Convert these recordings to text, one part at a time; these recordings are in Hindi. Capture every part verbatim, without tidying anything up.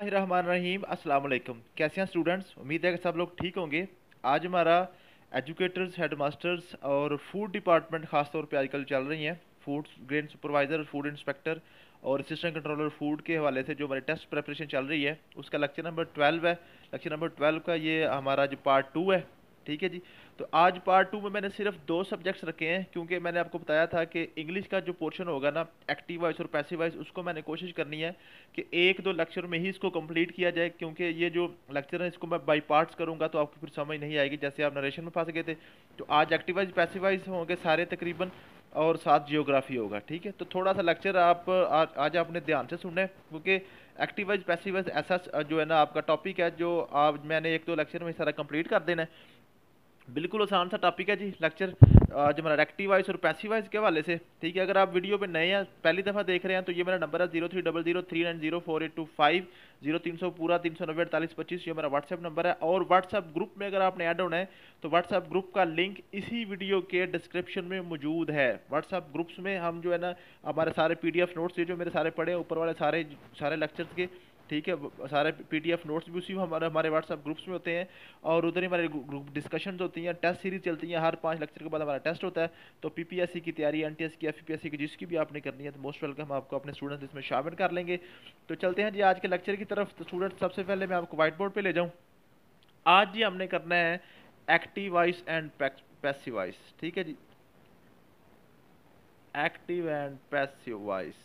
रहीम अस्सलाम वालेकुम। कैसे हैं स्टूडेंट्स? उम्मीद है कि सब लोग ठीक होंगे। आज हमारा एजुकेटर्स, हेडमास्टर्स और फूड डिपार्टमेंट खास तौर पे आजकल चल रही हैं। Food grain supervisor, food inspector और असिस्टेंट कंट्रोलर फूड के हवाले से जो हमारी टेस्ट प्रिपरेशन चल रही है उसका लेक्चर नंबर ट्वेल्व है। लेक्चर नंबर ट्वेल्व का ये हमारा जो पार्ट टू है, ठीक है जी। तो आज पार्ट टू में मैंने सिर्फ दो सब्जेक्ट्स रखे हैं, क्योंकि मैंने आपको बताया था कि इंग्लिश का जो पोर्शन होगा ना, एक्टिव वॉइस और पैसिव वॉइस, उसको मैंने कोशिश करनी है कि एक दो लेक्चर में ही इसको कंप्लीट किया जाए, क्योंकि ये जो लेक्चर है इसको मैं बाई पार्ट्स करूंगा तो आपको फिर समझ नहीं आएगी, जैसे आप नरेशन में फंस गए थे। तो आज एक्टिव वॉइस पैसिव वॉइस होंगे सारे तकरीबन, और साथ जियोग्राफी होगा, ठीक है। तो थोड़ा सा लेक्चर आप आज, आज आपने ध्यान से सुनना है, क्योंकि एक्टिव वॉइस पैसिव वॉइस ऐसा जो है ना आपका टॉपिक है जो आप मैंने एक दो लेक्चर में सारा कंप्लीट कर देना है। बिल्कुल आसान सा टॉपिक है जी लेक्चर आज हमारा एक्टिव वॉइस और पैसिव वॉइस के हवाले से, ठीक है। अगर आप वीडियो पे नए हैं, पहली दफ़ा देख रहे हैं, तो ये मेरा नंबर है zero three double zero three nine zero four eight two five zero तीन सौ पूरा तीन सौ नब्बे अड़तालीस पच्चीस, ये मेरा व्हाट्सएप नंबर है। और व्हाट्सएप ग्रुप में अगर आपने ऐड होना है तो व्हाट्सएप ग्रुप का लिंक इसी वीडियो के डिस्क्रिप्शन में मौजूद है। व्हाट्सएप ग्रुप्स में हम जो है ना हमारे सारे पी डी एफ नोट्स, ये जो मेरे सारे पड़े हैं ऊपर वाले सारे सारे लेक्चर्स के, ठीक है, सारे पीडीएफ नोट्स भी उसी हमारे हमारे व्हाट्सएप ग्रुप्स में होते हैं। और उधर ही हमारे ग्रुप डिस्कशंस होती हैं, टेस्ट सीरीज चलती हैं, हर पांच लेक्चर के बाद हमारा टेस्ट होता है। तो पीपीएससी की तैयारी, एनटीएस की, एफपीएससी की, जिसकी भी आपने करनी है तो मोस्ट वेलकम, हम आपको अपने स्टूडेंट्स इसमें शामिल कर लेंगे। तो चलते हैं जी आज के लेक्चर की तरफ। तो स्टूडेंट सबसे पहले मैं आपको व्हाइट बोर्ड पर ले जाऊँ। आज जी हमने करना है active voice and passive voice, ठीक है जी। एक्टिव एंड पैसिव वॉइस,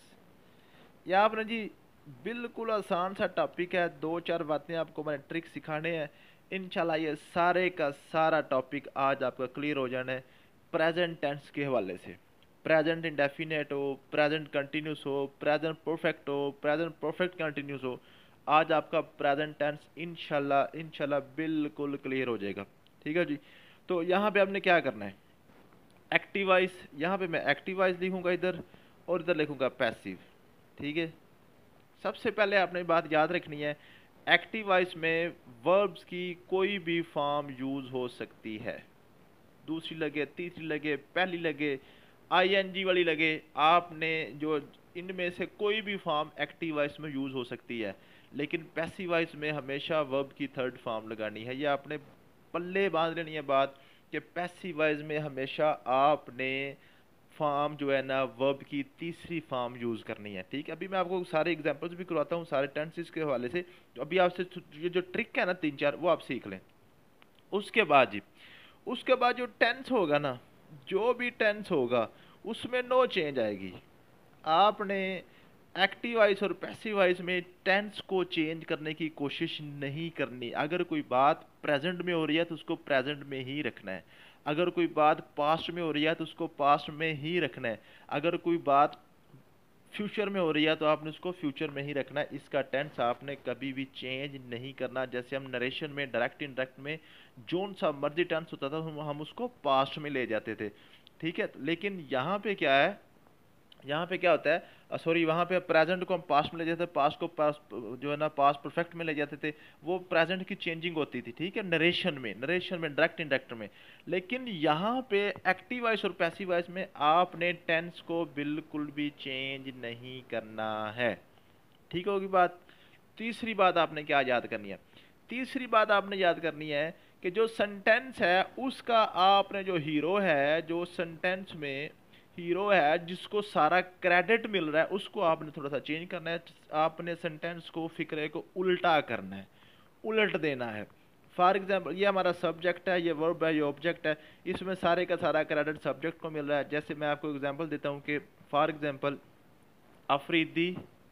ये आपने जी बिल्कुल आसान सा टॉपिक है। दो चार बातें आपको मैंने ट्रिक सिखाने हैं, इंशाल्लाह ये सारे का सारा टॉपिक आज आपका क्लियर हो जाना है प्रेजेंट टेंस के हवाले से। प्रेजेंट इंडेफिनेट हो, प्रेजेंट कंटिन्यूस हो, प्रेजेंट परफेक्ट हो, प्रेजेंट परफेक्ट कंटिन्यूस हो, आज आपका प्रेजेंट टेंस इंशाल्लाह इंशाल्लाह बिल्कुल क्लियर हो जाएगा, ठीक है जी। तो यहाँ पे आपने क्या करना है, एक्टिव वॉइस, यहाँ पे मैं एक्टिव वॉइस लिखूंगा इधर, और इधर लिखूंगा पैसिव, ठीक है। सबसे पहले आपने बात याद रखनी है, एक्टिव वॉइस में वर्ब्स की कोई भी फॉर्म यूज हो सकती है। दूसरी लगे, तीसरी लगे, पहली लगे, आईएनजी वाली लगे, आपने जो इनमें से कोई भी फॉर्म एक्टिव वॉइस में यूज हो सकती है। लेकिन पैसिव वॉइस में हमेशा वर्ब की थर्ड फॉर्म लगानी है। ये आपने पल्ले बांध लेनी है बात कि पैसिव वॉइस में हमेशा आपने फॉर्म जो है ना वर्ब की तीसरी फॉर्म यूज करनी है, ठीक है। अभी मैं आपको सारे एग्जांपल्स भी करवाता हूँ सारे टेंसेस के हवाले से। तो अभी आपसे ये जो ट्रिक है ना तीन चार, वो आप सीख लें। उसके बाद जी, उसके बाद जो टेंस होगा ना, जो भी टेंस होगा उसमें नो चेंज आएगी। आपने एक्टिव वॉइस और पैसिव वॉइस में टेंस को चेंज करने की कोशिश नहीं करनी। अगर कोई बात प्रेजेंट में हो रही है तो उसको प्रेजेंट में ही रखना है। अगर कोई बात पास्ट में हो रही है तो उसको पास्ट में ही रखना है। अगर कोई बात फ्यूचर में हो रही है तो आपने उसको फ्यूचर में ही रखना है। इसका टेंस आपने कभी भी चेंज नहीं करना। जैसे हम नरेशन में डायरेक्ट इनडायरेक्ट में जोन सा मर्जी टेंस होता था हम, हम उसको पास्ट में ले जाते थे, ठीक है। लेकिन यहाँ पे क्या है, यहाँ पे क्या होता है, सॉरी, वहाँ पे प्रेजेंट को हम पास्ट में ले जाते थे, पास्ट को पास्ट जो है ना पास्ट परफेक्ट में ले जाते थे। वो प्रेजेंट की चेंजिंग होती थी, ठीक है, नरेशन में, नरेशन में डायरेक्ट इंडायरेक्ट में। लेकिन यहाँ पे एक्टिव वॉइस और पैसिव वॉइस में आपने टेंस को बिल्कुल भी चेंज नहीं करना है, ठीक होगी बात। तीसरी बात आपने क्या याद करनी है, तीसरी बात आपने याद करनी है कि जो सेंटेंस है उसका आपने जो हीरो है, जो सेंटेंस में हीरो है जिसको सारा क्रेडिट मिल रहा है, उसको आपने थोड़ा सा चेंज करना है। आपने सेंटेंस को, फिक्रे को उल्टा करना है, उलट देना है। फॉर एग्जाम्पल, ये हमारा सब्जेक्ट है, ये वर्ब है, ये ऑब्जेक्ट है, इसमें सारे का सारा क्रेडिट सब्जेक्ट को मिल रहा है। जैसे मैं आपको एग्जाम्पल देता हूँ कि for example Afridi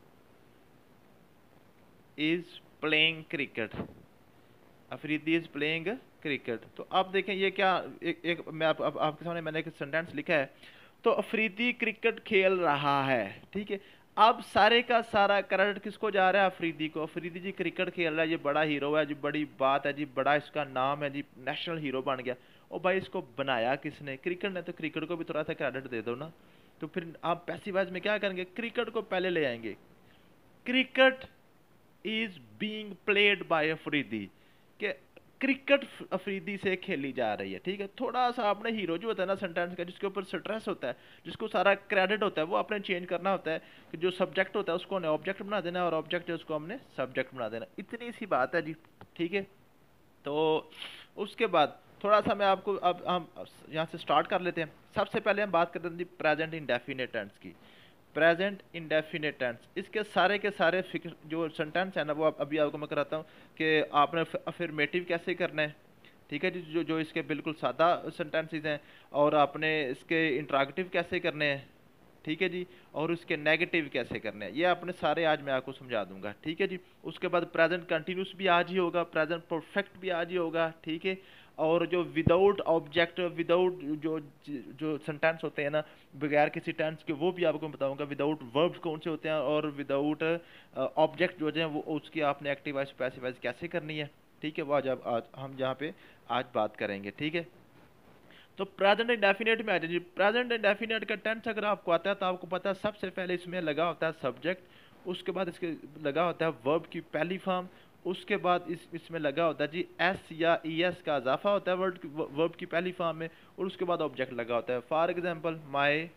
is playing cricket, Afridi is playing cricket. तो आप देखें ये क्या, एक, एक मैं आप, आप, आपके सामने मैंने एक सेंटेंस लिखा है। तो अफरीदी क्रिकेट खेल रहा है, ठीक है। अब सारे का सारा क्रेडिट किसको जा रहा है, अफरीदी को। अफरीदी जी क्रिकेट खेल रहा है, ये बड़ा हीरो है जी, बड़ी बात है जी, बड़ा इसका नाम है जी, नेशनल हीरो बन गया। ओ भाई, इसको बनाया किसने, क्रिकेट ने। तो क्रिकेट को भी थोड़ा सा क्रेडिट दे दो ना। तो फिर आप पैसिव वॉइस में क्या करेंगे, क्रिकेट को पहले ले आएंगे। Cricket is being played by Afridi, के क्रिकेट अफरीदी से खेली जा रही है, ठीक है। थोड़ा सा आपने हीरो जो होता है ना सेंटेंस का, जिसके ऊपर स्ट्रेस होता है, जिसको सारा क्रेडिट होता है, वो आपने चेंज करना होता है कि जो सब्जेक्ट होता है उसको हमने ऑब्जेक्ट बना देना और ऑब्जेक्ट है उसको हमने सब्जेक्ट बना देना। इतनी सी बात है जी, ठीक है। तो उसके बाद थोड़ा सा मैं आपको अब हम यहाँ से स्टार्ट कर लेते हैं। सबसे पहले हम बात करते हैं जी प्रेजेंट इंडेफिनिट टेंस की। प्रेजेंट इंडेफिनिट टेंस, इसके सारे के सारे फिक्र जो सेंटेंस है ना, वो आप, अभी आपको मैं कराता हूँ कि आपने अफर्मेटिव कैसे करना है, ठीक है जी। जो जो इसके बिल्कुल सादा सेंटेंसेस हैं, और आपने इसके इंट्रागेटिव कैसे करने हैं, ठीक है जी, और उसके नेगेटिव कैसे करने हैं, ये आपने सारे आज मैं आपको समझा दूंगा, ठीक है जी। उसके बाद प्रेजेंट कंटिन्यूस भी आज ही होगा, प्रेजेंट परफेक्ट भी आज ही होगा, ठीक है। और जो विदाउट ऑब्जेक्ट, विदाउट जो जो सेंटेंस होते हैं ना बगैर किसी टेंस के, वो भी आपको बताऊंगा। विदाउट वर्ब्स कौन से होते हैं और विदाउट ऑब्जेक्ट जो हैं वो उसकी आपने एक्टिव वाइज पैसिव वाइज कैसे करनी है, ठीक है। वो आज आप- आज हम यहाँ पे आज बात करेंगे, ठीक है। तो प्रेजेंट इंडेफिनिट में आ जाइए। प्रेजेंट इंडेफिनिट का टेंस अगर आपको आता है तो आपको पता है सबसे पहले इसमें लगा होता है सब्जेक्ट, उसके बाद इसके लगा होता है वर्ब की पहली फॉर्म, उसके बाद इस इसमें लगा होता है जी एस या ई एस का इजाफा होता है वर्ड वर्ब की पहली फॉर्म में, और उसके बाद ऑब्जेक्ट लगा होता है। For example my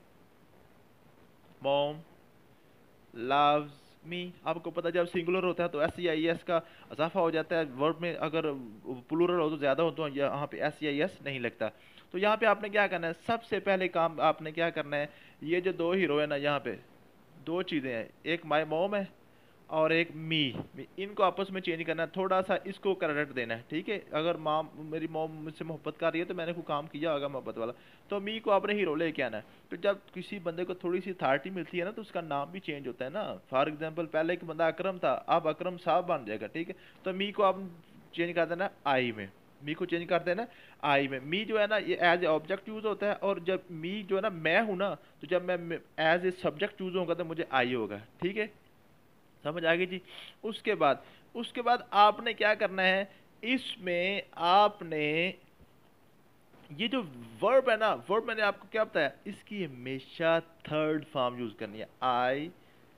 mom loves me, आपको पता है जब सिंगुलर होता है तो एस या ई एस का इजाफा हो जाता है वर्ब में, अगर प्लूरल हो तो ज़्यादा हो तो यहाँ पे एस या ई एस नहीं लगता। तो यहाँ पे आपने क्या करना है, सबसे पहले काम आपने क्या करना है, ये जो दो हीरो है ना, यहाँ पे दो चीज़ें हैं, एक माई मोम है और एक मी, इनको आपस में चेंज करना है, थोड़ा सा इसको क्रेडिट देना है, ठीक है। अगर माँ मेरी मॉम मुझसे मोहब्बत कर रही है तो मैंने कोई काम किया होगा मोहब्बत वाला, तो मी को आपने हीरो लेके आना है। तो जब किसी बंदे को थोड़ी सी अथॉरिटी मिलती है ना तो उसका नाम भी चेंज होता है ना। फॉर एग्जाम्पल पहले एक बंदा अकरम था, अब अकरम साहब बन जाएगा, ठीक है। तो मी को आप चेंज कर देना आई में, मी को चेंज कर देना आई में। मी जो है ना ये एज ए ऑब्जेक्ट यूज होता है, और जब मी जो है ना मैं हूं ना, तो जब मैं एज ए सब्जेक्ट यूज होगा तो मुझे आई होगा, ठीक है। समझ आ गई जी। उसके बाद उसके बाद आपने क्या करना है, इसमें आपने ये जो वर्ब है ना, वर्ब मैंने आपको क्या बताया, इसकी हमेशा थर्ड फॉर्म यूज करनी है, आई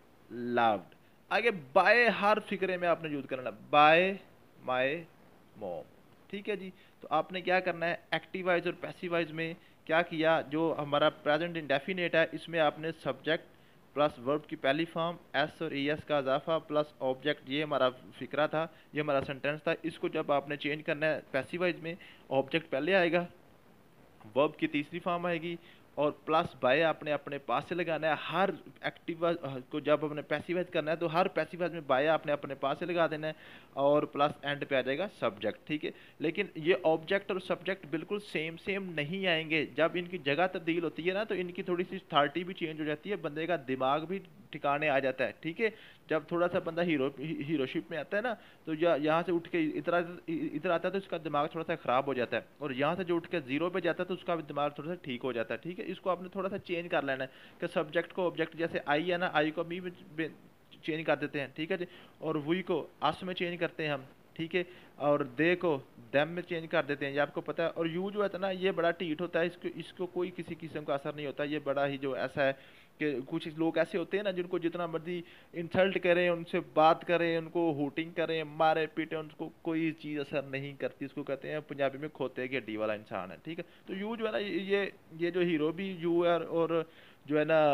लव्ड। आगे बाय हर फिक्रे में आपने यूज करना है, बाय माय मॉम, ठीक है जी। तो आपने क्या करना है, एक्टिवाइज और पैसिवाइज में क्या किया, जो हमारा प्रेजेंट इंडेफिनेट है इसमें आपने सब्जेक्ट प्लस वर्ब की पहली फॉर्म एस और ई एस का इजाफा प्लस ऑब्जेक्ट, ये हमारा फिक्रा था, ये हमारा सेंटेंस था। इसको जब आपने चेंज करना है पैसिवाइज में, ऑब्जेक्ट पहले आएगा, वर्ब की तीसरी फॉर्म आएगी, और प्लस बाय आपने अपने पास से लगाना है। हर एक्टिव को जब आपने पैसिवाइज करना है तो हर पैसिवाइज में बाय आपने अपने पास से लगा देना है, और प्लस एंड पे आ जाएगा सब्जेक्ट, ठीक है। लेकिन ये ऑब्जेक्ट और सब्जेक्ट बिल्कुल सेम सेम नहीं आएंगे, जब इनकी जगह तब्दील होती है ना तो इनकी थोड़ी सी अथॉरिटी भी चेंज हो जाती है, बंदे का दिमाग भी ठिकाने आ जाता है, ठीक है। जब थोड़ा सा बंदा हीरो हीरोशिप में आता है ना, तो यहाँ से उठ के इधर इधर आता है तो उसका दिमाग थोड़ा सा ख़राब हो जाता है, और यहाँ से जो उठ के जीरो पे जाता है तो उसका भी दिमाग थोड़ा सा ठीक हो जाता है, ठीक है। इसको आपने थोड़ा सा चेंज कर लेना है कि सब्जेक्ट को ऑब्जेक्ट, जैसे आई है ना, आई को मी में चेंज कर देते हैं, ठीक है जी। और वी को अस में चेंज करते हैं हम, ठीक है। और दे को दैम में चेंज कर देते हैं, ये आपको पता है। और यू जो है ना ये बड़ा ढीठ होता है, इसको इसको कोई किसी किस्म का असर नहीं होता, ये बड़ा ही जो ऐसा है कि कुछ लोग ऐसे होते हैं ना जिनको जितना मर्जी इंसल्ट करें, उनसे बात करें, उनको हुटिंग करें, मारे पीटे, उनको कोई चीज़ असर नहीं करती। इसको कहते हैं पंजाबी में खोते की हड्डी वाला इंसान है, ठीक है। तो यू जो है ना ये ये जो हीरो भी यू है, और जो है ना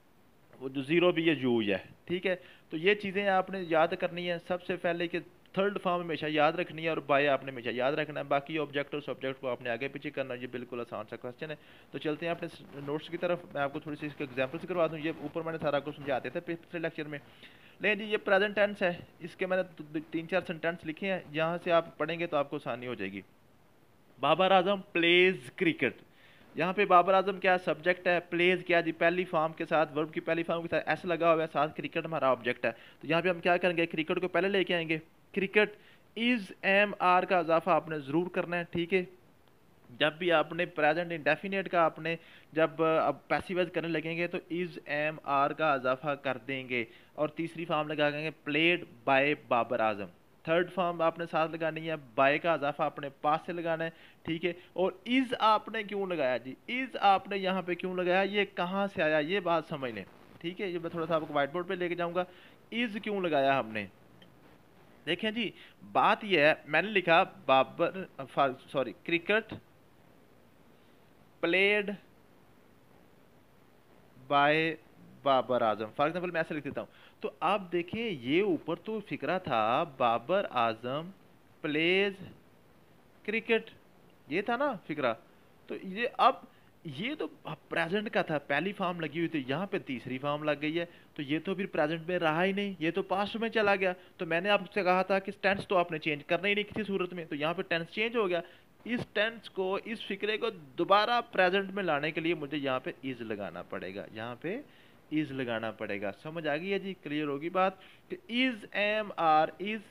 वो जो ज़ीरो भी ये यू है, ठीक है। तो ये चीज़ें आपने याद करनी है सबसे पहले कि थर्ड फॉर्म हमेशा याद रखनी है, और बाय आपने हमेशा याद रखना है। बाकी ऑब्जेक्ट और सब्जेक्ट को आपने आगे पीछे करना है, ये बिल्कुल आसान सा क्वेश्चन है। तो चलते हैं अपने नोट्स की तरफ, मैं आपको थोड़ी सी इसके एग्जाम्पल से करवा दूँ। ये ऊपर मैंने सारा कुछ समझाते थे पिछले लेक्चर में। लेकिन जी ये प्रेजेंट टेंस है, इसके मैंने तीन चार सेंटेंस लिखे हैं, यहाँ से आप पढ़ेंगे तो आपको आसानी हो जाएगी। बाबर आजम प्लेज क्रिकेट, यहाँ पे बाबर आजम क्या सब्जेक्ट है, प्लेज क्या जी पहली फॉर्म के साथ, वर्ब की पहली फॉर्म के साथ एस लगा हुआ है, साथ क्रिकेट हमारा ऑब्जेक्ट है। तो यहाँ पे हम क्या करेंगे, क्रिकेट को पहले लेके आएंगे। क्रिकेट इज एम आर का इजाफा आपने ज़रूर करना है, ठीक है। जब भी आपने प्रेजेंट इंडेफिनेट का आपने जब अब पैसिवाइज करने लगेंगे तो इज एम आर का इजाफा कर देंगे, और तीसरी फॉर्म लगा देंगे played by Babar Azam. Third form आपने साथ लगानी है, बाय का इजाफा अपने पास से लगाना है, ठीक है। और इज आपने क्यों लगाया जी, इज आपने यहाँ पे क्यों लगाया, ये कहाँ से आया, ये बात समझ लें, ठीक है। ये मैं थोड़ा सा आपको व्हाइट बोर्ड पे लेके जाऊंगा। इज क्यों लगाया हमने, देखें जी, बात यह है, मैंने लिखा Babar, sorry, cricket played by Babar Azam, for example मैं ऐसे लिख देता हूँ। तो आप देखिए ये ऊपर तो फिक्रा था बाबर आजम प्लेज क्रिकेट, ये था ना फिक्रा। तो ये अब ये तो प्रेजेंट का था, पहली फॉर्म लगी हुई थी, यहाँ पे तीसरी फॉर्म लग गई है, तो ये तो फिर प्रेजेंट में रहा ही नहीं, ये तो पास्ट में चला गया। तो मैंने आपसे कहा था कि टेंस तो आपने चेंज करना ही नहीं किसी सूरत में, तो यहाँ पे टेंस चेंज हो गया। इस टेंस को, इस फिक्रे को दोबारा प्रेजेंट में लाने के लिए मुझे यहाँ पे इज लगाना पड़ेगा, यहाँ पे इज लगाना पड़ेगा। समझ आ गई है जी, क्लियर होगी बात कि is am are, is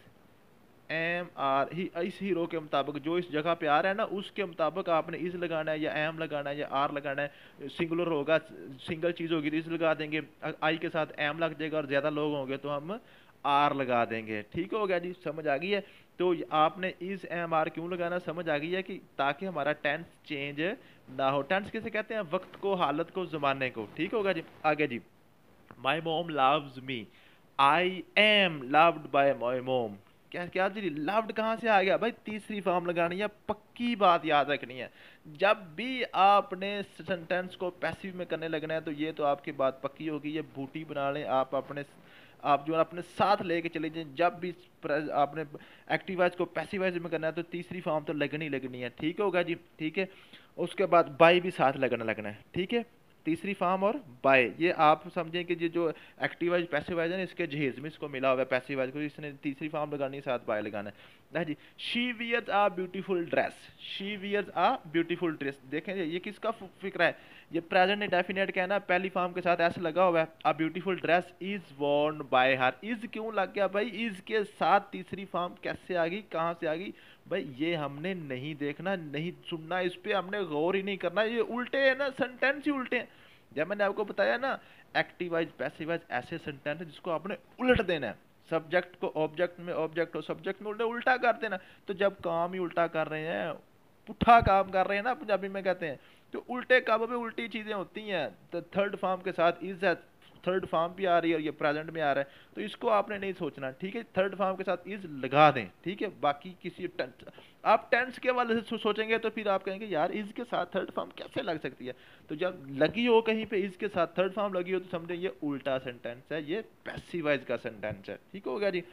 am are ही, इस हीरो के मुताबिक जो इस जगह पे आ रहा है ना, उसके मुताबिक आपने इज लगाना है या एम लगाना है या आर लगाना है। सिंगुलर होगा, सिंगल चीज होगी तो इज लगा देंगे, आई के साथ एम लग जाएगा, और ज्यादा लोग होंगे तो हम आर लगा देंगे। ठीक हो गया जी, समझ आ गई है। तो आपने इज एम आर क्यों लगाना, समझ आ गई है, कि ताकि हमारा टेंस चेंज ना हो। टेंस किसे कहते हैं, वक्त को, हालत को, जमाने को। ठीक होगा जी, आगे जी, my mom loves me, I am loved by my mom. क्या क्या जी, लव्ड कहाँ से आ गया भाई, तीसरी फॉर्म लगानी है, पक्की बात याद रखनी है। जब भी आपने सेंटेंस को पैसिव में करने लगना है तो ये तो आपकी बात पक्की होगी, ये बूटी बना लें आप अपने, आप जो अपने साथ लेके चले जाएं। जब भी आपने एक्टिवाइज को पैसिवाइज में करना है तो तीसरी फॉर्म तो लगनी लगनी है। ठीक होगा जी, ठीक है। उसके बाद बाई भी साथ लगना लगना है, ठीक है। तीसरी फॉर्म और बाय, ये आप समझें कि ये जो एक्टिवाइज पैसिवाइज है ना, इसके जहेज में इसको मिला हुआ है पैसिवाइज को, इसने तीसरी फॉर्म लगानी है, साथ बाय लगाना है जी। She wears a beautiful dress, she wears a beautiful dress. देखें ये किसका फिक्र है, ये प्रेजेंट इंडेफिनिट का है ना, पहली फॉर्म के साथ ऐसे लगा हुआ है। A beautiful dress is worn by her, is क्यों लग गया भाई, इज के साथ तीसरी फॉर्म कैसे आ गई, कहाँ से आ गई भाई, ये हमने नहीं देखना, नहीं सुनना, इस पे हमने गौर ही नहीं करना, ये उल्टे है ना, सेंटेंस ही उल्टे हैं। जब मैंने आपको बताया ना, एक्टिवाइज पैसिवाइज ऐसे सेंटेंस है जिसको आपने उलट देना है, सब्जेक्ट को ऑब्जेक्ट में, ऑब्जेक्ट को सब्जेक्ट में, उल्टा उल्टा कर देना। तो जब काम ही उल्टा कर रहे हैं, पुट्ठा काम कर रहे हैं ना पंजाबी में कहते हैं, तो उल्टे काम में उल्टी चीजें होती हैं। तो थर्ड फॉर्म के साथ इज है, थर्ड फॉर्म भी आ रही है और ये प्रेजेंट में आ रहा है, तो इसको आपने नहीं सोचना। ठीक है, थर्ड फॉर्म के साथ इज लगा दें, ठीक है। बाकी किसी टेंस, आप टेंस के वाले से सोचेंगे तो फिर आप कहेंगे यार इज के साथ थर्ड फॉर्म कैसे लग सकती है। तो जब लगी हो कहीं पे इज के साथ थर्ड फॉर्म लगी हो तो समझे ये उल्टा सेंटेंस है, ये पैसिवाइज का सेंटेंस है। ठीक हो गया जी।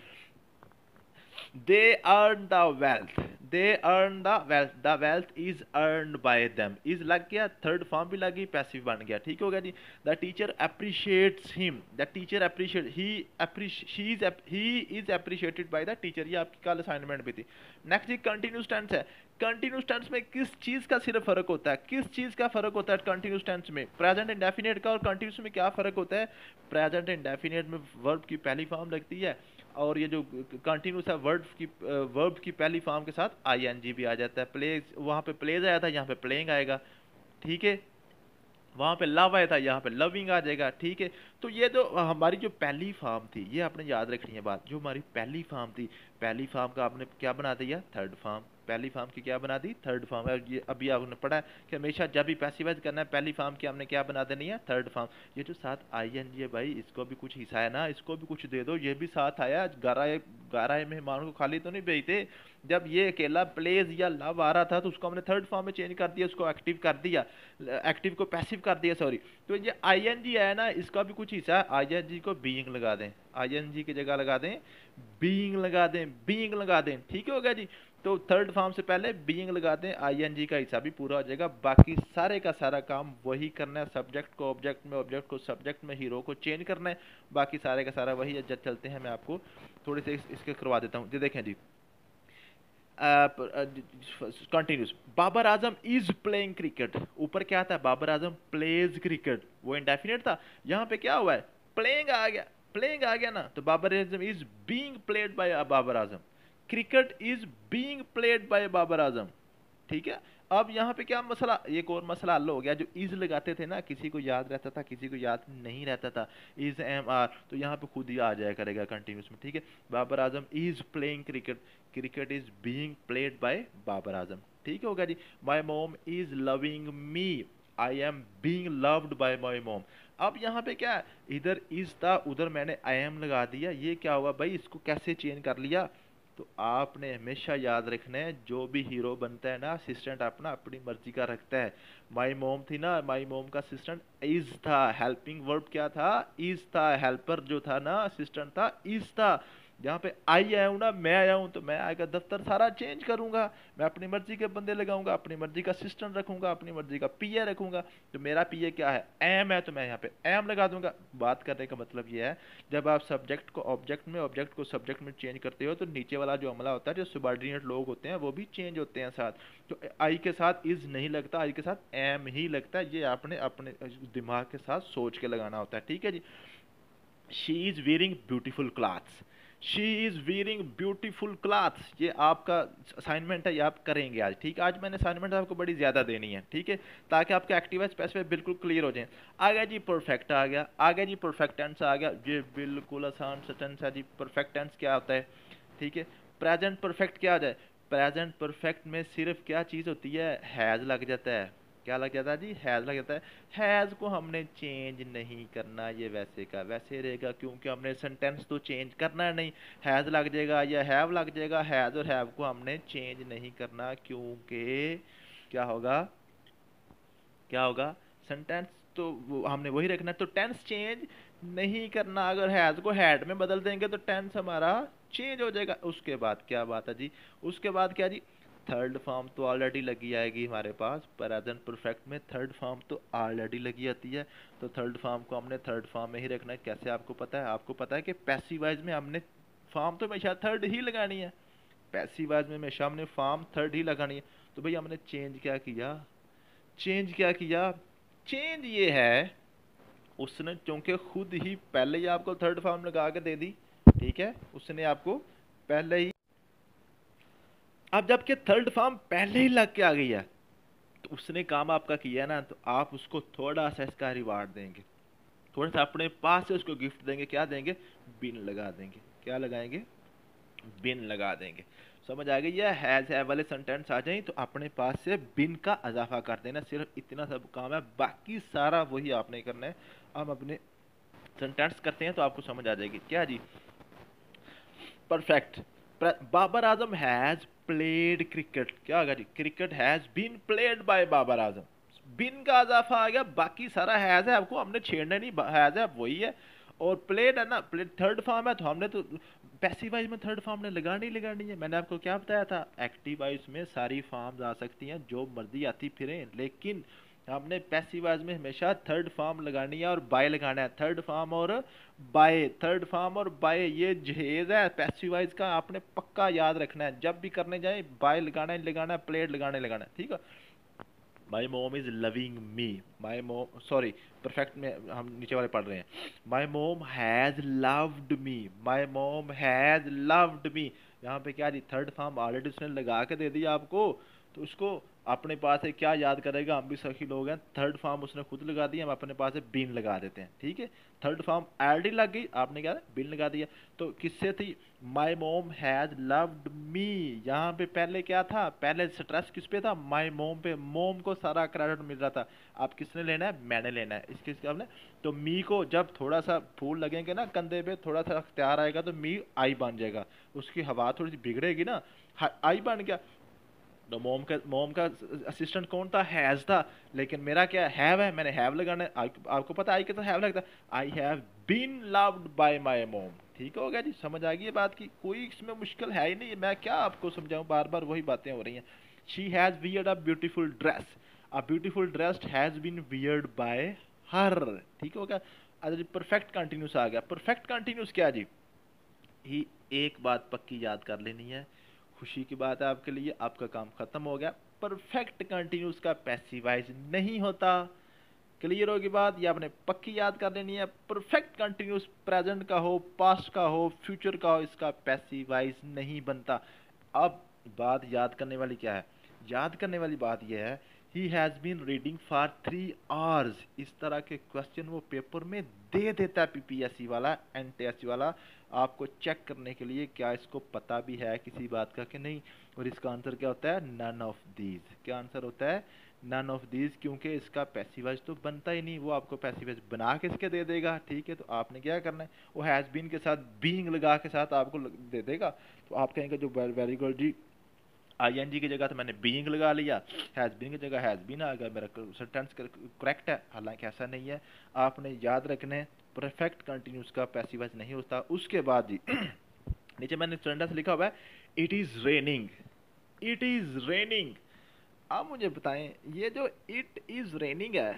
they earn the wealth, they earn the wealth, the wealth is earned by them, is लग गया, थर्ड फॉर्म भी लगी, पैसिव बन गया। ठीक हो गया जी। the teacher appreciates him, the teacher appreciate, he appreciate, she is, he is appreciated by the teacher, ये आपकी कल असाइनमेंट भी थी। नेक्स्ट जी, कंटिन्यूस टेंस है। कंटिन्यूस टेंस में किस चीज का सिर्फ फर्क होता है, किस चीज का फर्क होता है कंटिन्यूस टेंस में, प्रेजेंट इंडेफिनिट का और कंटिन्यूस में क्या फर्क होता है। प्रेजेंट इंडेफिनिट में वर्ब की पहली फॉर्म लगती है, और ये जो कंटिन्यूस है वर्ब की, वर्ब की पहली फॉर्म के साथ आईएनजी भी आ जाता है। प्लेज, वहाँ पे प्लेज आया था, यहाँ पे प्लेइंग आएगा। ठीक है, वहाँ पे लव आया था, यहाँ पे लविंग आ जाएगा। ठीक है, तो ये जो हमारी जो पहली फॉर्म थी, ये आपने याद रखनी है बात, जो हमारी पहली फॉर्म थी, पहली फॉर्म का आपने क्या बना दिया, थर्ड फॉर्म। पहली फॉर्म की क्या बना दी, थर्ड फॉर्म। ये अभी आपने पढ़ा है कि हमेशा जब भी पैसिवाइज करना है, पहली फॉर्म की हमने क्या बना देनी है, थर्ड फॉर्म। ये जो साथ आई एन जी है भाई, इसको भी कुछ हिस्सा है ना, इसको भी कुछ दे दो, ये भी साथ आया। गारा गारा मेहमान को खाली तो नहीं भेजते। जब ये अकेला प्लेज या लव आ रहा था तो उसको हमने थर्ड फॉर्म में चेंज कर दिया, उसको एक्टिव कर दिया, एक्टिव को पैसिव कर दिया, सॉरी। तो ये आई एन जी है ना, इसका भी कुछ हिस्सा है। आई एन जी को बीइंग लगा दें, आई एन जी की जगह लगा दें बीइंग लगा दें, बीइंग लगा दें। ठीक हो गया जी। तो थर्ड फॉर्म से पहले बीइंग लगा दें, आईएनजी का हिस्सा भी पूरा हो जाएगा। बाकी सारे का सारा काम वही करना है, सब्जेक्ट को ऑब्जेक्ट में, ऑब्जेक्ट को सब्जेक्ट में, हीरो को चेंज करना है। बाकी सारे का सारा वही है। जब चलते हैं मैं आपको थोड़े से इस, इसके करवा देता हूँ। देखें जी, continuous, Babar Azam is playing cricket, ऊपर क्या था, बाबर आजम प्लेज क्रिकेट, वो इंडेफिनिट था। यहाँ पे क्या हुआ है, प्लेइंग आ गया, प्लेइंग आ गया ना, तो Babar Azam is being played by Babar Azam, cricket is being played by Babar Azam. ठीक है, अब यहाँ पे क्या मसला, एक और मसला हल हो गया। जो इज लगाते थे ना, किसी को याद रहता था, किसी को याद नहीं रहता था, इज एम आर, तो यहाँ पे खुद ही आ जाया करेगा कंटिन्यूस में। ठीक है, Babar Azam is playing cricket, cricket is being played by Babar Azam. ठीक होगा जी। My mom is loving me, I am being loved by my mom. अब यहाँ पे क्या, इधर इज था, उधर मैंने आई एम लगा दिया, ये क्या हुआ भाई, इसको कैसे चेंज कर लिया, तो आपने हमेशा याद रखना है, जो भी हीरो बनता है ना असिस्टेंट अपना अपनी मर्जी का रखता है। माई मोम थी ना, माई मोम का असिस्टेंट इज था, हेल्पिंग वर्ब क्या था, इज था, हेल्पर जो था ना असिस्टेंट था इज था। जहाँ पे आई आया हूँ ना, मैं आया हूँ, तो मैं आएगा दफ्तर सारा चेंज करूंगा, मैं अपनी मर्जी के बंदे लगाऊंगा, अपनी मर्जी का असिस्टेंट रखूंगा, अपनी मर्जी का पीए रखूंगा। तो मेरा पीए क्या है, एम है, तो मैं यहाँ पे एम लगा दूंगा। बात करने का मतलब ये है, जब आप सब्जेक्ट को ऑब्जेक्ट में, ऑब्जेक्ट को सब्जेक्ट में चेंज करते हो, तो नीचे वाला जो अमला होता है, जो सुबॉर्डिनेट लोग होते हैं, वो भी चेंज होते हैं साथ। तो आई के साथ इज नहीं लगता, आई के साथ एम ही लगता है। ये आपने अपने दिमाग के साथ सोच के लगाना होता है, ठीक है जी। She is wearing beautiful clothes, she is wearing beautiful clothes, ये आपका असाइनमेंट है, ये आप करेंगे आज, ठीक है। आज मैंने असाइनमेंट आपको बड़ी ज़्यादा देनी है, ठीक है, ताकि आपका एक्टिव है स्पेसिफिक बिल्कुल क्लियर हो जाए। आ गया जी परफेक्ट, आ गया आ गया जी परफेक्ट टेंस आ गया, ये बिल्कुल आसान सा टेंस है जी। परफेक्ट टेंस क्या होता है, ठीक है। प्रेजेंट परफेक्ट क्या आ जाए, प्रेजेंट परफेक्ट में सिर्फ क्या चीज़ होती है, हैज़ लग जाता है। क्या लग जाता है जी, हैज़ लग जाता है। हैज़ को हमने चेंज नहीं करना, ये वैसे का वैसे रहेगा, क्योंकि हमने सेंटेंस तो चेंज करना नहीं। हैज़ लग जाएगा या हैव लग जाएगा, हैज़ और हैव को हमने चेंज नहीं करना, क्योंकि क्या होगा, क्या होगा, सेंटेंस तो वो हमने वही रखना है, तो टेंस चेंज नहीं करना। अगर हैज़ को हैड में बदल देंगे तो टेंस हमारा चेंज हो जाएगा। उसके बाद क्या बात है जी, उसके बाद क्या जी, थर्ड फॉर्म तो ऑलरेडी लगी आएगी हमारे पास। प्रेजेंट परफेक्ट में थर्ड फॉर्म तो ऑलरेडी लगी आती है, तो थर्ड फॉर्म को हमने थर्ड फॉर्म में ही रखना है। कैसे आपको पता है, आपको पता है कि पैसिव वॉइस में हमने फॉर्म तो हमेशा थर्ड ही लगानी है, पैसिव वॉइस में हमेशा हमने फॉर्म थर्ड ही लगानी है। तो भाई हमने चेंज क्या किया, चेंज क्या किया, चेंज ये है, उसने चूंकि खुद ही पहले ही आपको थर्ड फॉर्म लगा के दे दी, ठीक है, उसने आपको पहले ही, अब जबकि थर्ड फॉर्म पहले ही लग के आ गई है, तो उसने काम आपका किया ना, तो आप उसको थोड़ा सा इसका रिवार्ड देंगे, थोड़ा सा अपने पास से उसको गिफ्ट देंगे। क्या देंगे, बिन लगा देंगे। क्या लगाएंगे, बिन लगा देंगे। समझ आ गई है, हैज हैव वाले सेंटेंस आ जाए तो अपने पास से बिन का इजाफा कर देना, सिर्फ इतना सब काम है, बाकी सारा वही आपने करना है। हम अपने सेंटेंस करते हैं तो आपको समझ आ जाएगी। क्या जी, perfect, Babar Azam has played cricket. क्या होगा जी, cricket has been played by Babar Azam, been का इजाफा आ गया, बाकी सारा हैज है आपको हमने छेड़ना नहीं, हैज है वही है। और प्लेड है ना, प्लेड थर्ड फॉर्म है, तो हमने तो पैसिव वॉइस में थर्ड फॉर्म ने लगानी लगानी है। मैंने आपको क्या बताया था, एक्टिव वॉइस में सारी फॉर्म्स आ सकती हैं, जो मर्जी आती फिरें, लेकिन हमने पैसिव वॉइस में हमेशा थर्ड फॉर्म लगानी है और बाय लगाना है। थर्ड फॉर्म और बाय, थर्ड फॉर्म और बाय, ये जहेज है पैसिव वॉइस का, आपने पक्का याद रखना है। जब भी करने जाए बाय लगाना ही लगाना है, प्लेड लगाने लगाना है, ठीक है। माई मोम इज लविंग मी, माई मोम, सॉरी परफेक्ट में हम नीचे वाले पढ़ रहे हैं। माई मोम हैज लव्ड मी, माई मोम हैज लव्ड मी, यहाँ पे क्या जी, थर्ड फॉर्म ऑलरेडी उसने लगा के दे दिया आपको, तो उसको अपने पास से क्या याद करेगा, हम भी सखी लोग हैं, थर्ड फॉर्म उसने खुद लगा दिया, हम अपने पास से बिन लगा देते हैं, ठीक है। थर्ड फॉर्म ऑलरेडी लग गई, आपने क्या बिन लगा दिया। तो किससे थी, माई मोम हैज लव्ड मी, यहाँ पे पहले क्या था, पहले स्ट्रेस किस पे था, माई मोम पे, मोम को सारा क्रेडिट मिल रहा था। अब किसने लेना है, मैंने लेना है, इसके इसके आपने, तो मी को जब थोड़ा सा फूल लगेंगे ना कंधे पे, थोड़ा सा अख्तियार आएगा, तो मी आई बन जाएगा, उसकी हवा थोड़ी सी बिगड़ेगी ना, आई बन गया। तो मोम का मोम का असिस्टेंट कौन था, हैज था, लेकिन मेरा क्या हैव है, मैंने हैव लगाना है। आ, आपको पता है आई के तो हैव लगता है, I have been loved by my mom, ठीक हो गया जी। समझ आ गई ये बात की, कोई इसमें मुश्किल है ही नहीं, मैं क्या आपको समझाऊं, बार बार वही बातें हो रही हैं। She has weared a beautiful dress, a beautiful dress has been weared by her, ठीक हो गया। अरे परफेक्ट कंटिन्यूस आ गया, परफेक्ट कंटिन्यूस क्या जी, ही एक बात पक्की याद कर लेनी है, खुशी की बात है आपके लिए, आपका काम खत्म हो गया। परफेक्ट कंटिन्यूस का पैसिवाइज नहीं होता, क्लियर होगी बात, ये आपने पक्की याद कर लेनी है। परफेक्ट कंटिन्यूस प्रेजेंट का हो, पास्ट का हो, फ्यूचर का हो, इसका पैसिवाइज नहीं बनता। अब बात याद करने वाली क्या है, याद करने वाली बात यह है, he has been reading for three hours. इस तरह के क्वेश्चन वो पेपर में दे देता है पीपीएससी वाला, एनटीएससी वाला, आपको चेक करने के लिए क्या इसको पता भी है किसी बात का कि नहीं। और इसका आंसर क्या होता है? None of these. क्या आंसर होता है? नन ऑफ दीज, क्योंकि इसका पैसिवाइज तो बनता ही नहीं, वो आपको पैसिवाइज बना के इसके दे देगा। ठीक है, तो आपने क्या करना है, वो हैज़ बीन के साथ बीइंग लगा के साथ आपको दे देगा। तो आप कहेंगे जो वेरी गुड जी, आई एन जी की जगह तो मैंने बीइंग लगा लिया, हैज़ बीन की जगह हैज़ बीन आ गया, मेरा सेंटेंस करेक्ट है। हालांकि ऐसा नहीं है, आपने याद रखना है परफेक्ट कंटिन्यूस का पैसिवाइज नहीं होता। उसके बाद जी नीचे मैंने सेंटेंस लिखा हुआ है, it is raining, it is raining. आप मुझे बताएं, ये जो इट इज़ रेनिंग है,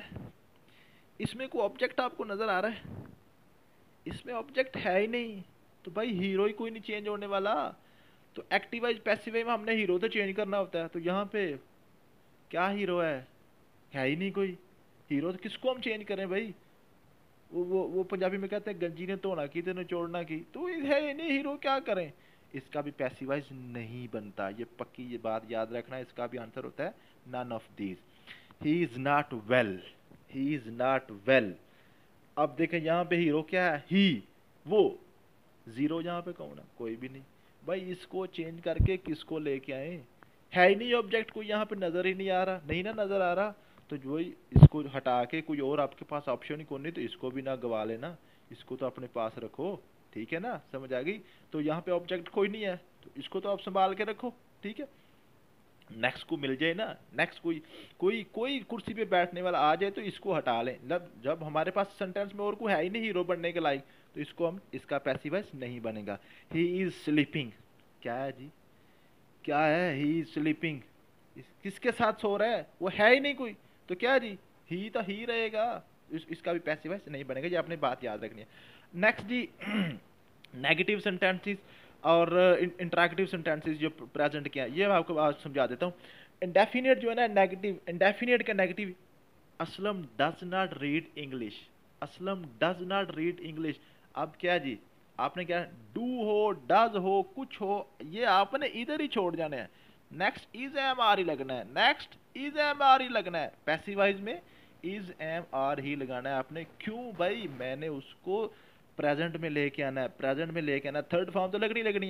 इसमें कोई ऑब्जेक्ट आपको नज़र आ रहा है? इसमें ऑब्जेक्ट है ही नहीं, तो भाई हीरो ही कोई नहीं चेंज होने वाला। तो एक्टिवाइज पैसिवाइज में हमने हीरो तो चेंज करना होता है, तो यहाँ पे क्या हीरो है? है ही नहीं कोई हीरो, तो किसको हम चेंज करें भाई? वो वो वो पंजाबी में कहते हैं गंजी ने धोना की तो निचोड़ना की, तो है ही नहीं हीरो, क्या करें? इसका भी पैसिवाइज नहीं बनता, ये पक्की ये बात याद रखना। इसका भी आंसर होता है none of these. He is not well, he is not well. अब देखें यहाँ पे हीरो क्या है? ही, वो। जीरो यहाँ पे कौन है? कोई भी नहीं। भाई इसको चेंज करके किसको लेके आए? है ही नहीं ऑब्जेक्ट, कोई यहाँ पे नजर ही नहीं आ रहा, नहीं ना नजर आ रहा, तो जो ही इसको हटा के कोई और आपके पास ऑप्शन ही कौन नहीं, तो इसको भी ना गवा लेना, इसको तो अपने पास रखो। ठीक है ना, समझ आ गई? तो यहाँ पे ऑब्जेक्ट कोई नहीं है, तो इसको तो आप संभाल के रखो। ठीक है, नेक्स्ट को मिल जाए ना, नेक्स्ट कोई कोई कोई कुर्सी पे बैठने वाला आ जाए तो इसको हटा लें। जब जब हमारे पास सेंटेंस में और कोई है ही नहीं हीरो बनने के लायक, तो इसको हम, इसका पैसिवाइज नहीं बनेगा। ही इज स्लीपिंग, क्या है जी? क्या है? ही इज स्लीपिंग, किसके साथ सो रहा है? वो है ही नहीं कोई, तो क्या जी? ही तो ही रहेगा, इस, इसका भी पैसिवाइज नहीं बनेगा। ये आपने बात याद रखनी है। नेक्स्ट जी नेगेटिव सेंटेंसेस और इंटरैक्टिव सेंटेंसेस जो प्रेजेंट किया, ये मैं आपको आज समझा देता हूँ। इंडेफिनिट जो है ना, नेगेटिव, इंडेफिनिट का negative, Aslam does not read English, Aslam does not read English. अब क्या जी, आपने क्या, डू हो, डज हो, कुछ हो, ये आपने इधर ही छोड़ जाना है। नेक्स्ट इज एम आर ही लगना है, नेक्स्ट इज एम आर ही लगना है। पैसिवाइज में इज एम आर ही लगाना है आपने। क्यों भाई? मैंने उसको प्रेजेंट में लेके आना है, प्रेजेंट में लेके आना है, थर्ड फॉर्म तो लगनी लगनी है।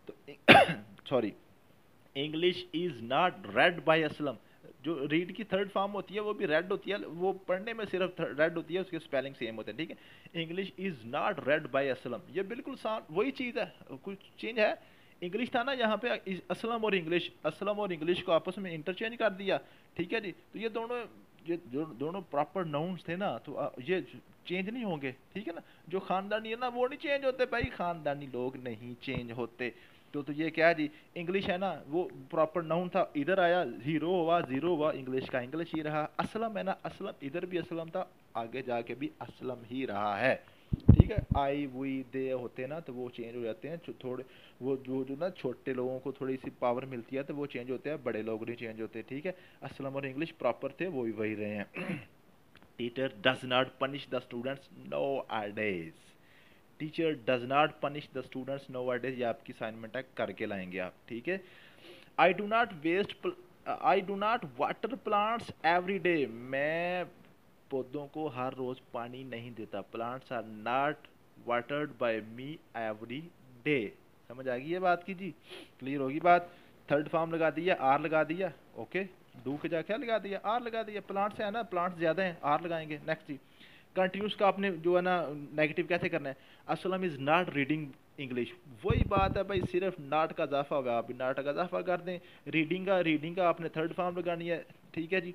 तो sorry, English is not read by Aslam, जो रीड की थर्ड फॉर्म होती है वो भी रेड होती है, वो पढ़ने में सिर्फ रेड होती है, उसके स्पेलिंग सेम होते हैं। ठीक है, English is not read by Aslam, ये बिल्कुल वही चीज़ है, कुछ चेंज है। इंग्लिश था ना, यहाँ पे असलम और इंग्लिश, असलम और इंग्लिश को आपस में इंटरचेंज कर दिया। ठीक है जी, तो ये दोनों, ये जो दोनों प्रॉपर नाउन्स थे ना, तो ये चेंज नहीं होंगे। ठीक है ना, जो खानदानी है ना वो नहीं चेंज होते भाई, खानदानी लोग नहीं चेंज होते। तो तो ये क्या है जी, इंग्लिश है ना, वो प्रॉपर नाउन था, इधर आया हीरो हुआ, जीरो हुआ, इंग्लिश का इंग्लिश ही रहा। असलम है ना, असलम, इधर भी असलम था, आगे जाके भी असलम ही रहा है। ठीक है, आई वी दे होते हैं ना, तो वो चेंज हो जाते हैं थोड़े, वो जो जो ना छोटे लोगों को थोड़ी सी पावर मिलती है तो वो चेंज होते हैं, बड़े लोग नहीं चेंज होते। ठीक है, असलम और इंग्लिश प्रॉपर थे, वो भी वही रहे हैं। Teacher does not punish the students nowadays, teacher does not punish the students nowadays, ये आपकी असाइनमेंट है, करके लाएंगे आप। ठीक है, I do not waste, I do not water plants every day, मैं पौधों को हर रोज पानी नहीं देता। Plants are not watered by me every day. समझ आ गई ये बात की जी? क्लियर होगी बात? थर्ड फॉर्म लगा दिया, आर लगा दिया, ओके, डू के जा क्या लगा दिया, आर लगा दिया। प्लांट्स है ना, प्लांट्स ज्यादा हैं, आर लगाएंगे। नेक्स्ट जी, कंटिन्यूस का आपने जो है ना नेगेटिव कैसे करना है? Aslam is not reading English, वही बात है भाई, सिर्फ नॉट का इजाफा होगा, आप भी नॉट का इजाफा कर दें। रीडिंग का, रीडिंग का आपने थर्ड फॉर्म लगानी है। ठीक है जी,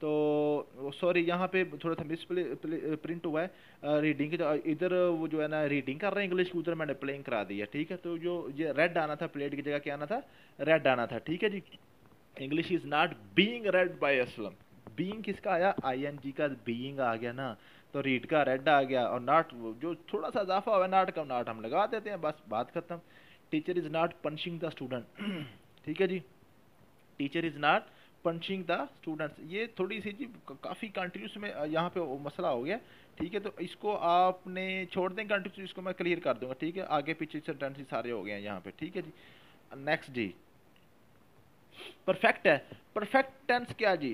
तो सॉरी यहाँ पे थोड़ा सा मिस प्रिंट हुआ है, रीडिंग के इधर वो जो है ना रीडिंग कर रहे हैं इंग्लिश की, उधर मैंने प्लेइंग करा दिया। ठीक है, तो जो ये रेड आना था, प्लेड की जगह क्या आना था? रेड आना था। ठीक है जी, English is not being read by Aslam, being किसका आया? आई एन जी का बीइंग आ गया ना, तो रीड का रेड आ गया, और नॉट जो थोड़ा सा इजाफा हुआ नॉट का, नॉट हम लगा देते हैं, बस बात खत्म। Teacher is not punishing the student, ठीक है जी, teacher is not punching the students, ये थोड़ी सी जी काफ़ी कंटिन्यूस में यहाँ पे मसला हो गया। ठीक है, तो इसको आपने छोड़ दें कंटिन्यूस, इसको मैं क्लियर कर दूंगा। ठीक है, आगे पीछे सेंटेंस सारे हो गए हैं यहाँ पे। ठीक है जी, नेक्स्ट जी, परफेक्ट है। परफेक्ट टेंस क्या जी?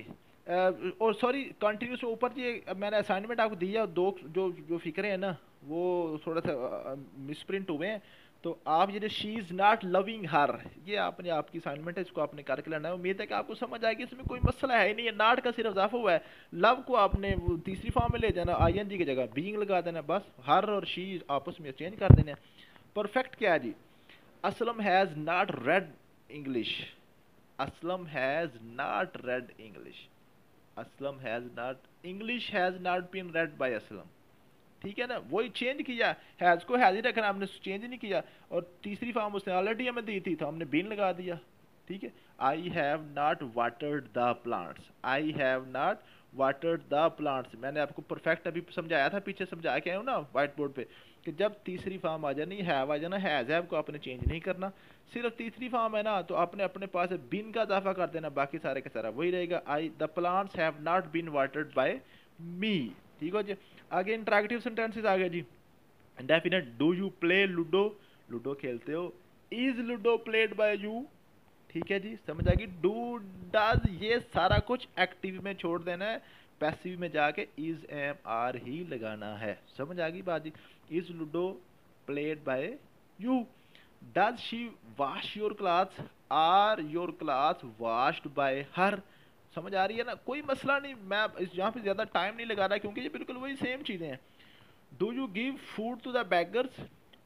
और सॉरी कंटिन्यूस में ऊपर जी मैंने असाइनमेंट आपको दिया, दो जो जो फिक्रे हैं ना वो थोड़ा सा मिसप्रिंट हुए हैं। तो आप ये जो she is not loving her, ये आपने आपकी असाइनमेंट है, इसको आपने करके लाना है। उम्मीद है कि आपको समझ आएगी, इसमें कोई मसला है ही नहीं है, नाट का सिर्फ इजाफा हुआ है। लव को आपने वो तीसरी फॉर्म में ले जाना, आई एन जी की जगह बीइंग लगा देना, बस हर और शी आपस में चेंज कर देना। परफेक्ट क्या है जी? Aslam has not read English, Aslam has not read English, Aslam has not, English has not been read by Aslam. ठीक है ना, वही चेंज किया, हैज़ को हैज़ ही रखना, हमने चेंज नहीं किया। और तीसरी फॉर्म उसने ऑलरेडी हमें दी थी तो हमने बीन लगा दिया। ठीक है, I have not watered the plants, I have not watered the plants. मैंने आपको परफेक्ट अभी समझाया था, पीछे समझा के आया हूँ ना व्हाइट बोर्ड पे, कि जब तीसरी फॉर्म आ जानी, हैव आ जाना, हैज़ हैव को आपने चेंज नहीं करना। सिर्फ तीसरी फॉर्म है ना, तो आपने अपने पास बिन का इजाफा कर देना, बाकी सारे का सारा वही रहेगा। I the plants have not been watered by me. ठीक हो जी। आगे इंटरेक्टिव सेंटेंसेस आ गए जी। Definite, do you play ludo, ludo खेलते हो। Is ludo played by you, ठीक है जी, समझ आएगी। डू डज, ये सारा कुछ एक्टिव में छोड़ देना है, पैसिव में जाके इज एम आर ही लगाना है। समझ आ गई बात जी। Is ludo played by you. Does she wash your clothes, are your clothes washed by her. समझ आ रही है ना, कोई मसला नहीं, मैं इस यहाँ पे ज़्यादा टाइम नहीं लगा रहा क्योंकि ये बिल्कुल वही सेम चीज़ें हैं। Do you give food to the beggars,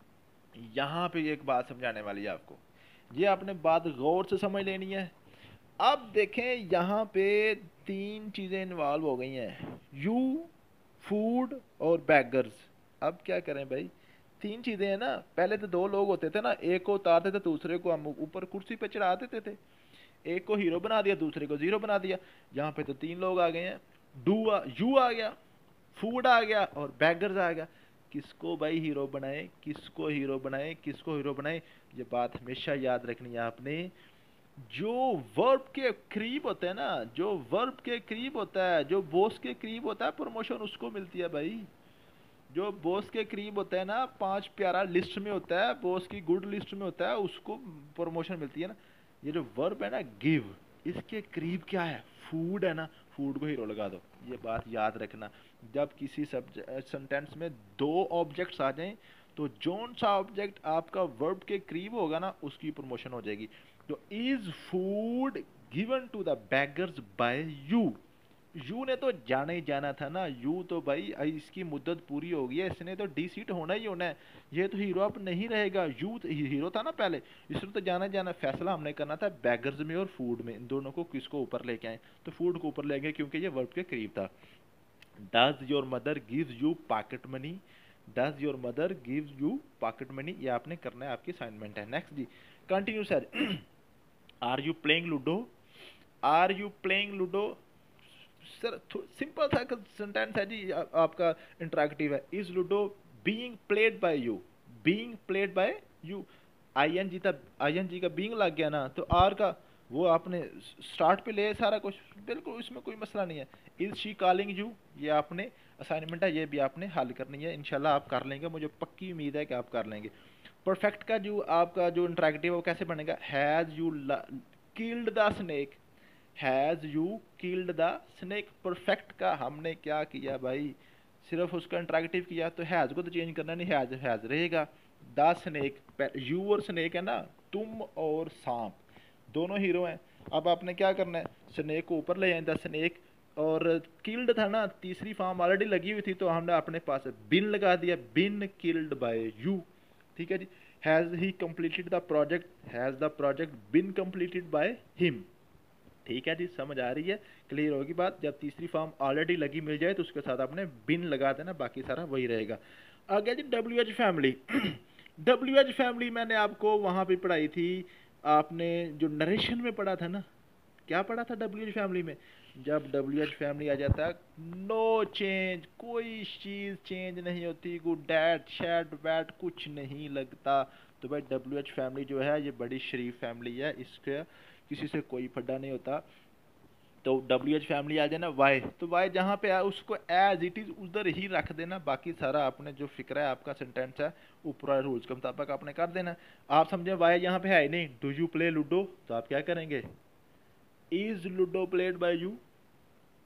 यहाँ पे एक बात समझाने वाली है आपको, ये आपने बात गौर से समझ लेनी है। अब देखें यहाँ पे तीन चीज़ें इन्वॉल्व हो गई हैं, यू, फूड और बैगर्स। अब क्या करें भाई, तीन चीज़ें हैं ना। पहले तो दो लोग होते थे ना, एक को उतारते थे, दूसरे को हम ऊपर कुर्सी पे चढ़ा देते थे। एक को हीरो बना दिया, दूसरे को जीरो बना दिया। यहाँ पे तो तीन लोग आ गए हैं, डू आ, यू आ गया, फूड आ गया और बैगर्स आ गया। किसको भाई हीरो बनाए, किसको हीरो बनाए, किसको हीरो बनाए, ये बात हमेशा याद रखनी है आपने। जो वर्ब के करीब होता है ना, जो वर्ब के करीब होता है, जो बॉस के करीब होता है, प्रमोशन उसको मिलती है भाई। जो बॉस के करीब होता है ना, पांच प्यारा लिस्ट में होता है, बॉस की गुड लिस्ट में होता है, उसको प्रमोशन मिलती है ना। ये जो वर्ब है ना गिव, इसके करीब क्या है, फूड है ना, फूड को हीरो लगा दो। ये बात याद रखना, जब किसी सब्जेक्ट सेंटेंस में दो ऑब्जेक्ट्स आ जाएं तो जोन सा ऑब्जेक्ट आपका वर्ब के करीब होगा ना, उसकी प्रमोशन हो जाएगी। तो is food given to the beggars by you, you ने तो जाना ही जाना था ना, यू तो भाई इसकी मुद्दत पूरी हो गई है, इसने तो डी सीट होना ही होना है, ये तो हीरो अब नहीं रहेगा। यू तो हीरो था ना पहले, इसने तो जाना जाना। फैसला हमने करना था बैगर्स में और फूड में, इन दोनों को किसको ऊपर लेके आए, तो फूड को ऊपर ले गए क्योंकि ये वर्ब के करीब था। Does your mother gives you pocket money, does your mother gives you pocket money, ये आपने करना है, आपकी असाइनमेंट है। नेक्स्ट जी, continue sir. Are you playing ludo, are you playing ludo. Sir simple सा सेंटेंस है जी, आ, आपका इंटरेक्टिव है। Is ludo being played by you, being played by you. I N G था, आई एन जी का बीइंग लग गया ना, तो आर का वो आपने स्टार्ट पे ले सारा कुछ, बिल्कुल इसमें कोई मसला नहीं है। इज शी कॉलिंग यू, ये आपने असाइनमेंट है, ये भी आपने हल करनी है, इंशाल्लाह आप कर लेंगे, मुझे पक्की उम्मीद है कि आप कर लेंगे। परफेक्ट का जो आपका जो इंटरेक्टिव है वो कैसे बनेगा, has you killed the snake, has you killed the snake. Perfect का हमने क्या किया भाई, सिर्फ उसका इंटरेक्टिव किया, तो हैज़ को तो चेंज करना नहीं, हैज़ हैज़ रहेगा। द स्नेक, यू और स्नेक है ना, तुम और सांप दोनों हीरो हैं। अब आपने क्या करना है, स्नेक को ऊपर ले जाए, द स्नेक, और किल्ड था ना, तीसरी फॉर्म ऑलरेडी लगी हुई थी, तो हमने अपने पास बिन लगा दिया, बिन किल्ड बाय यू। ठीक है जी। Has he completed the project, has the project been completed by him. ठीक है जी, समझ आ रही है, क्लियर होगी बात। जब तीसरी फॉर्म ऑलरेडी लगी मिल जाए तो उसके साथ आपने बिन लगा देना, बाकी सारा वही रहेगा। आगे जी, W H family. W H family मैंने आपको वहाँ पे पढ़ाई थी, आपने जो नरेशन में पढ़ा था ना, क्या पढ़ा था डब्ल्यू एच फैमिली में। जब डब्ल्यू एच फैमिली आ जाता है, नो चेंज, कोई चीज़ चेंज नहीं होती, गुड डैड शैड बैड कुछ नहीं लगता। तो भाई डब्ल्यू एच फैमिली जो है ये बड़ी शरीफ फैमिली है, इसका किसी से कोई फड्डा नहीं होता। तो डब्ल्यू एच फैमिली आ जाए ना, वाई, तो वाई जहाँ पे आए उसको एज इट इज़ उधर ही रख देना, बाकी सारा आपने जो फिक्र है आपका सेंटेंस है ऊपर रूल्स के मुताबिक आपने कर देना। आप समझे वाई यहाँ पे है ही नहीं, डू यू प्ले लूडो, तो आप क्या करेंगे, is ludo played by you,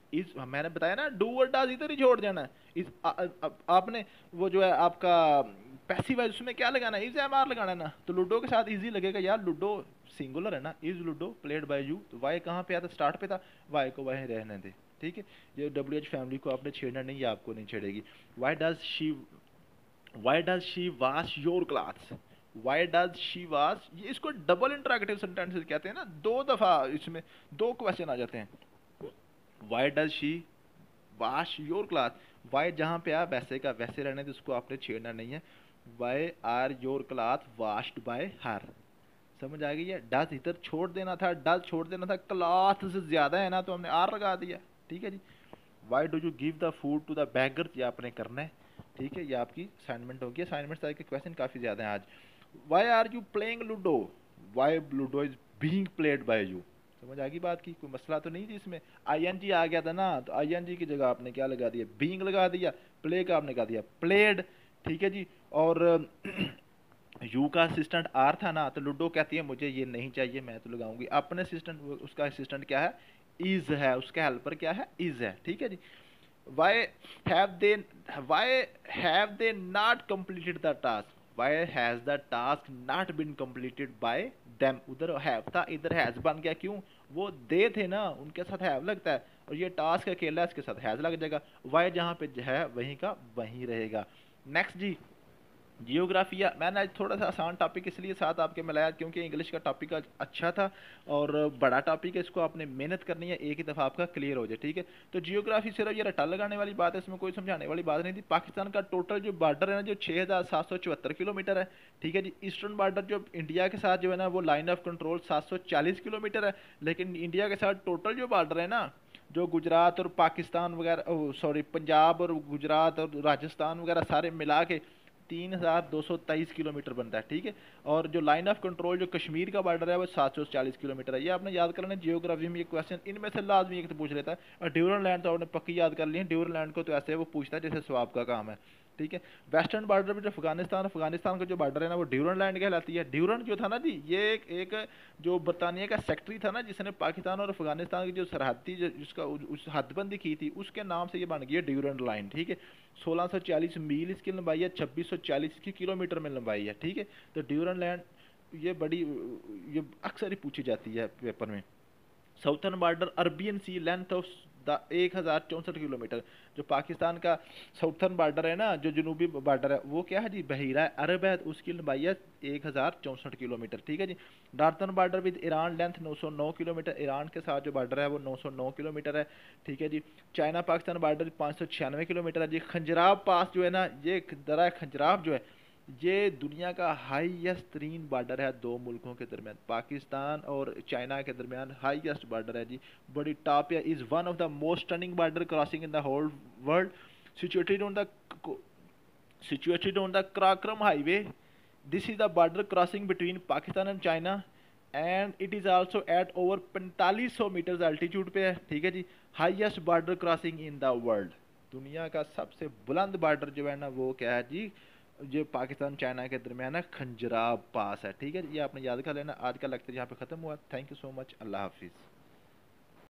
इस मैंने बताया ना, डू और डज इधर ही छोड़ जाना है। इस आ, आ, आ, आपने वो जो है आपका पैसिव है उसमें क्या लगाना है, इज एम आर लगाना है ना। तो लूडो के साथ इजी लगेगा यार, लूडो सिंगुलर है ना, is ludo played by you, तो वाई कहाँ पे आता, स्टार्ट पे था, वाई को वहीं रहने दे, ठीक है। ये डब्ल्यू एच फैमिली को आपने छेड़ना नहीं है, आपको नहीं छेड़ेगी। Why does she why does she wash your clothes, why does she wash, ये इसको डबल इंटरेक्टिव सेंटेंसेस कहते हैं ना, दो दफा इसमें दो क्वेश्चन आ जाते हैं। Why does she wash your cloth, why जहाँ पे आप वैसे का वैसे रहने दे, उसको आपने छेड़ना नहीं है। Why are your cloth washed by her, समझ आ गई है। डज इधर छोड़ देना था, डज छोड़ देना था, क्लॉथ से ज्यादा है ना तो हमने आर लगा दिया, ठीक है जी। Why do you give the food to the beggar, ये आपने करना है, ठीक है। ये आपकी असाइनमेंट होगी। असाइनमेंट के क्वेश्चन काफ़ी ज़्यादा हैं आज। Why are you playing ludo, why ludo is being played by you, समझ आ गई बात की, कोई मसला तो नहीं जी इसमें। आई एन जी आ गया था ना, तो आई एन जी की जगह आपने क्या लगा दिया, बीइंग लगा दिया, प्ले का आपने कहा दिया प्लेड, ठीक है जी। और यू का असिस्टेंट आर था ना, तो लूडो कहती है मुझे ये नहीं चाहिए, मैं तो लगाऊंगी अपने असिस्टेंट, उसका असिस्टेंट क्या है, इज है, उसका हेल्पर क्या है, इज है, ठीक है जी। why have they why have they not completed the task, why has the task not been completed by them, उधर have था इधर has बन गया, क्यों, वो दे थे ना, उनके साथ have लगता है, और ये टास्क अकेला है, इसके साथ has लग जाएगा। why जहाँ पे है वहीं का वहीं रहेगा। नेक्स्ट जी, जियोग्राफिया, मैंने आज थोड़ा सा आसान टॉपिक इसलिए साथ आपके मिलाया क्योंकि इंग्लिश का टॉपिक आज अच्छा था और बड़ा टॉपिक है, इसको आपने मेहनत करनी है, एक ही दफ़ा आपका क्लियर हो जाए, ठीक है। तो जियोग्राफी सिर्फ ये रट्टा लगाने वाली बात है, इसमें कोई समझाने वाली बात नहीं थी। पाकिस्तान का टोटल जो बॉर्डर है ना, जो छः हज़ार सात सौ चौहत्तर किलोमीटर है, ठीक है जी। ईस्टर्न बॉर्डर जो इंडिया के साथ जो है ना, वो लाइन ऑफ कंट्रोल सात सौ चालीस किलोमीटर है, लेकिन इंडिया के साथ टोटल जो बॉर्डर है ना, जो गुजरात और पाकिस्तान वगैरह, सॉरी पंजाब और गुजरात और राजस्थान वगैरह सारे मिला के तीन हज़ार दो सौ तेईस किलोमीटर बनता है, ठीक है। और जो लाइन ऑफ कंट्रोल जो कश्मीर का बॉर्डर है वो सात सौ चालीस किलोमीटर है। ये आपने याद कर लेना, जियोग्राफी में ये क्वेश्चन इनमें से लाजमी एक तो पूछ लेता है। और ड्यूरन लैंड तो आपने पक्की याद कर ली है, ड्यूरन लैंड को तो ऐसे वो पूछता है जैसे स्वाब का काम है, ठीक है। वेस्टर्न बॉर्डर में जो अफगानिस्तान अफगानिस्तान का जो बॉर्डर है ना, वो ड्यूरन लैंड कहलाती है। ड्यूरन जो था ना जी, ये एक, एक जो बरतानिया का सेक्रेटरी था ना, जिसने पाकिस्तान और अफगानिस्तान की जो सरहदी जिसका उस हदबंदी की थी, उसके नाम से ये बन गई है ड्यूरन लाइन, ठीक है। सोलह सौ चालीस मील इसकी लंबाई है, छब्बीस सौ चालीस की किलोमीटर में लंबाई है, ठीक है। तो ड्यूरन लैंड ये बड़ी ये अक्सर ही पूछी जाती है पेपर में। Southern border Arabian sea length of the एक हज़ार चौंसठ किलोमीटर, जो पाकिस्तान का साउथर्न बॉर्डर है ना, जो जनूबी बॉर्डर है, वो क्या है जी, बहीरा अरब है, उसकी लंबाई है एक हज़ार चौंसठ किलोमीटर, ठीक है जी। Northern border with Iran length नौ सौ नौ किलोमीटर, ईरान के साथ जो बॉर्डर है वो नौ सौ नौ किलोमीटर है, ठीक है जी। चाइना पाकिस्तान बॉर्डर पाँच सौ छियानवे किलोमीटर है जी। खंजराब पास जो है ना, ये दरा खंजराब जो है, ये दुनिया का हाईएस्ट तरीन बॉर्डर है दो मुल्कों के दरमियान, पाकिस्तान और चाइना के दरमियान हाईएस्ट बॉर्डर है जी, बड़ी टॉप है। Is one of the most stunning border crossing in the whole world, situated on the situated on the Karakoram highway. This is the border crossing between Pakistan and China and it is also at over पैंतालीस सौ मीटर्स एल्टीट्यूड पे है, ठीक है जी। Highest border crossing in the world, दुनिया का सबसे बुलंद बॉर्डर जो है ना, वो क्या है जी, जो पाकिस्तान चाइना के दरमियान है, खंजराब पास है, ठीक है। ये आपने याद कर लेना। आज का लेक्चर यहाँ पे ख़त्म हुआ। थैंक यू सो मच, अल्लाह हाफिज़।